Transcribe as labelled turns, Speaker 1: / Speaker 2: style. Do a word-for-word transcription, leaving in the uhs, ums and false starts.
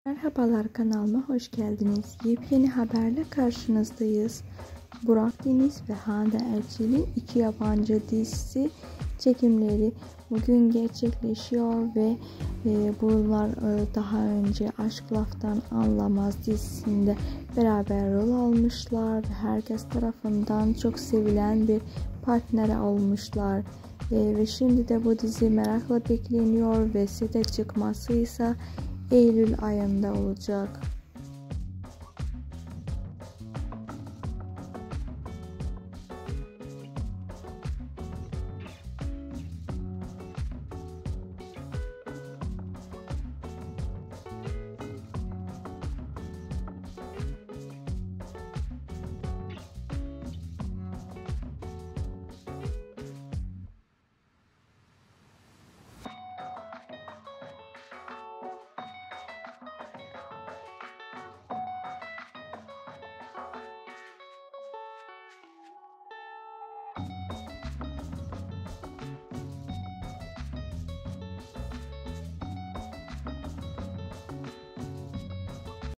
Speaker 1: Merhabalar, kanalıma hoş geldiniz. Yepyeni haberle karşınızdayız. Burak Deniz ve Hande Erçel'in iki yabancı dizisi çekimleri bugün gerçekleşiyor ve e, bunlar e, daha önce Aşk Laftan Anlamaz dizisinde beraber rol almışlar ve herkes tarafından çok sevilen bir partner olmuşlar. E, ve şimdi de bu dizi merakla bekleniyor ve sete çıkması ise Eylül ayında olacak.